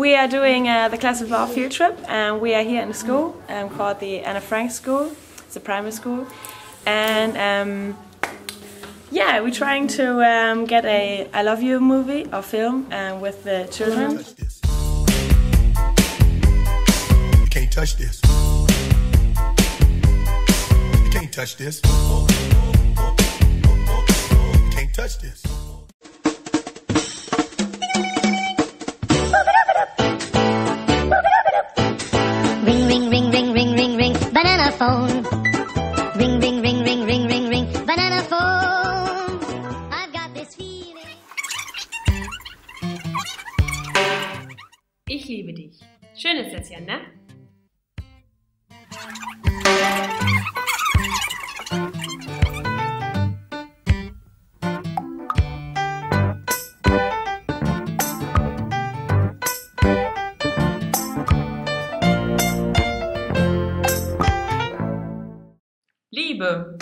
We are doing the classic bar field trip, and we are here in the school called the Anne-Frank Scule. It's a primary school, and yeah, we're trying to get a I Love You movie or film with the children. You can't touch this. You can't touch this. You can't touch this. Ring, ring, ring, ring, ring, ring, ring, banana phone. Ring, ring, ring, ring, ring, ring, ring, banana phone. I've got this feeling. Ich liebe dich. Schönes Sätzchen, ne? Liebe.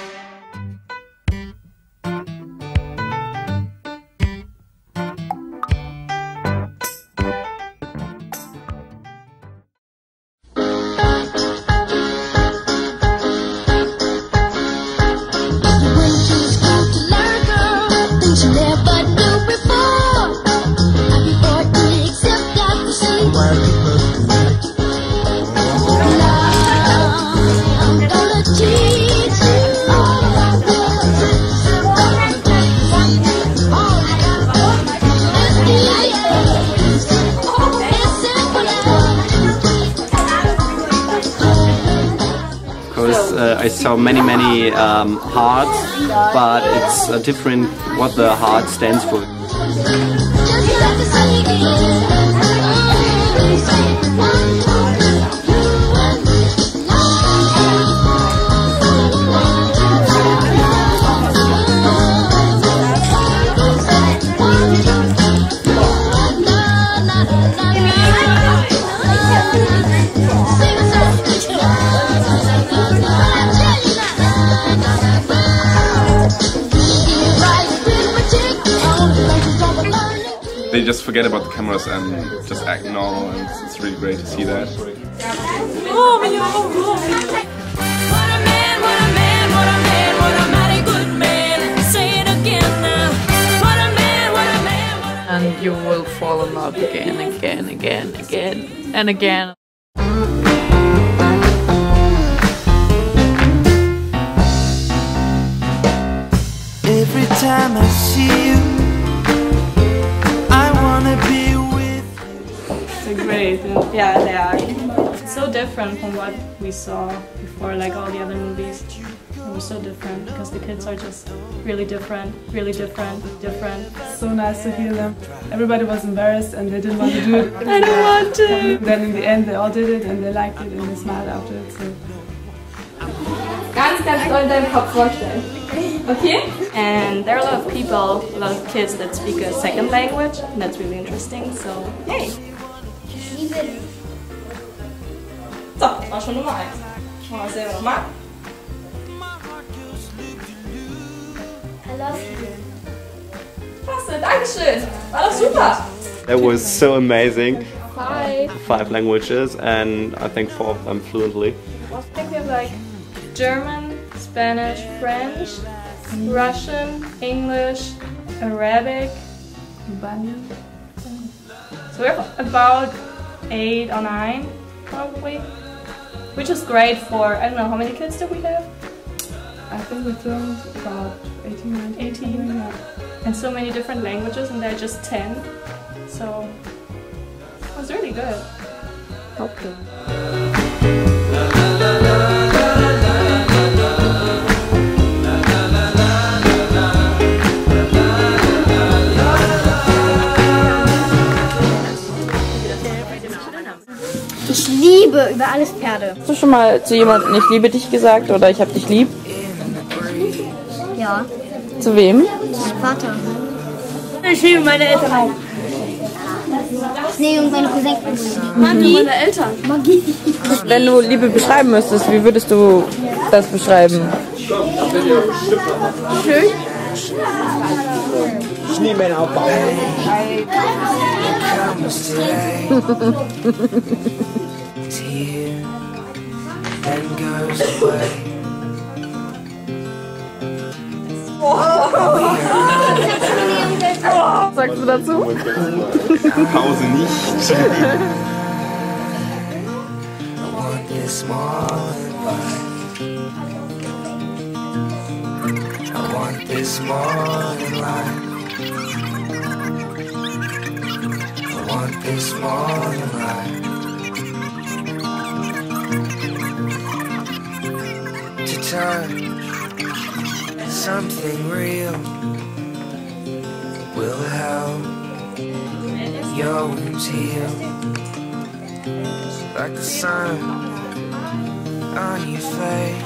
I saw many hearts, but it's different what the heart stands for. They just forget about the cameras and just act normal, and it's really great to see that. And you will fall in love again, again, again, again, and again. Every time I see you, I wanna be with you. They're great. Yeah, they are. It's so different from what we saw before, like all the other movies. They were so different because the kids are just really different, different. So nice to hear them. Everybody was embarrassed and they didn't want to do it. I don't want to! Then in the end they all did it and they liked it and they smiled after it. So. Ganz doll deinen Kopf vorstellen. Okay? And there are a lot of people, a lot of kids that speak a second language, and that's really interesting, so yay! So, das war schon Nummer 1. Machen wir selber nochmal. I love you. Klasse, Dankeschön. War doch super. That was so amazing. 5 languages, and I think 4 of them fluently. I think we have like German, Spanish, French, Russian, English, Arabic, so we have about 8 or 9 probably, which is great for, I don't know, how many kids do we have? I think we filmed about 18, 18. Yeah. And so many different languages, and they're just 10, so it was really good. Okay. Ich liebe über alles Pferde. Hast du schon mal zu jemandem ich liebe dich gesagt oder ich hab dich lieb? Ja. Zu wem? Zu Vater. Ich liebe meine Eltern auch. Nee, und meine Cousins. Magie. Meine Eltern. Magie. Wenn du Liebe beschreiben müsstest, wie würdest du das beschreiben? Schön. Schneemannaufbau. Sagst du dazu? Pause nicht. Something real will help your wounds heal, like the sun on your face,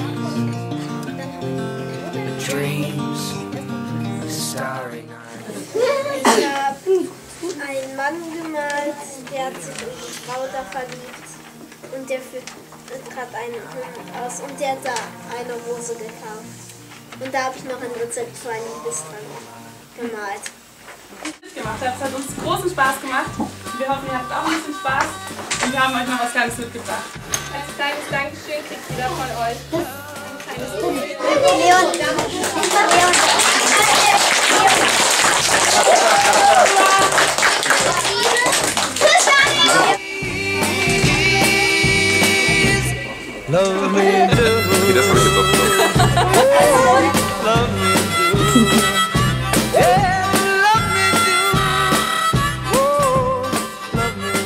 dreams, starry night. Ich habe einen Mann gemalt, der hat sich in eine Frau da verliebt und der führt gerade einen Hund aus und der hat da eine Rose gekauft. Und da habe ich noch ein Rezept für einen Liebesdrang gemalt. Es hat uns großen Spaß gemacht. Wir hoffen, ihr habt auch ein bisschen Spaß. Und wir haben euch noch was Kleines mitgebracht. Als kleines Dankeschön kriegt jeder von euch ein kleines Kuchen. Love me do. Okay, das habe ich jetzt auch drauf. Love me do. Yeah, love me do. Oh, love me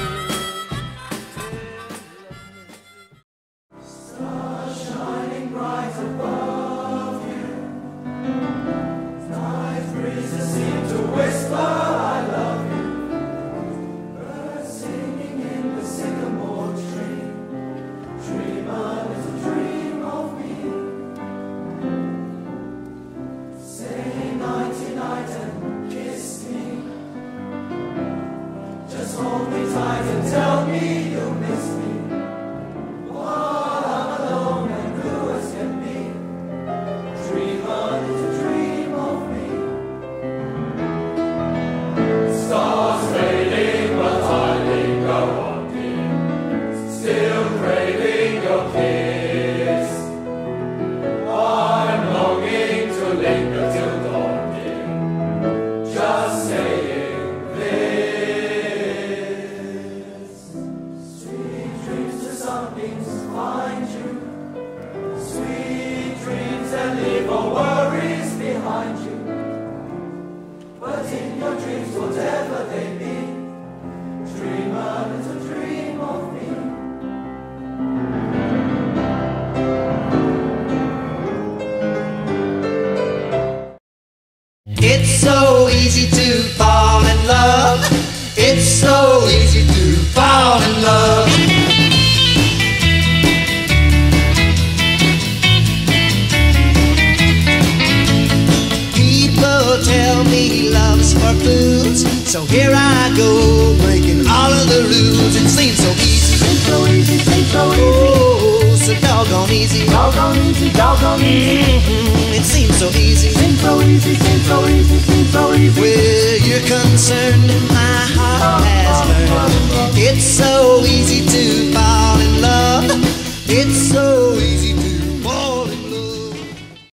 do. Stars shining bright above you. Night breezes seem to whisper, I love you. Birds singing in the sycamore tree. Dream a little dream of me. Say nighty night and kiss me. Just hold me tight and tell me you'll miss me. While I'm alone and blue as can be. Dream a little dream of me. Stars fading, but I linger wanting. Still craving your kiss. I'm longing to linger till dawn, just saying this. Sweet dreams to sunbeams find you. Sweet dreams and leave all worries behind you. But in your dreams, whatever they be, dream a little dream of me. It's so easy to fall in love. It's so easy to fall in love. People tell me love's for fools, so here I go breaking all of the rules. It seems so easy, seems so easy, seems so easy. Oh, so doggone easy, doggone easy, doggone easy. It seems so easy, seems so easy, seems so easy, seems so easy. Where you're concerned, my heart has learned. It's so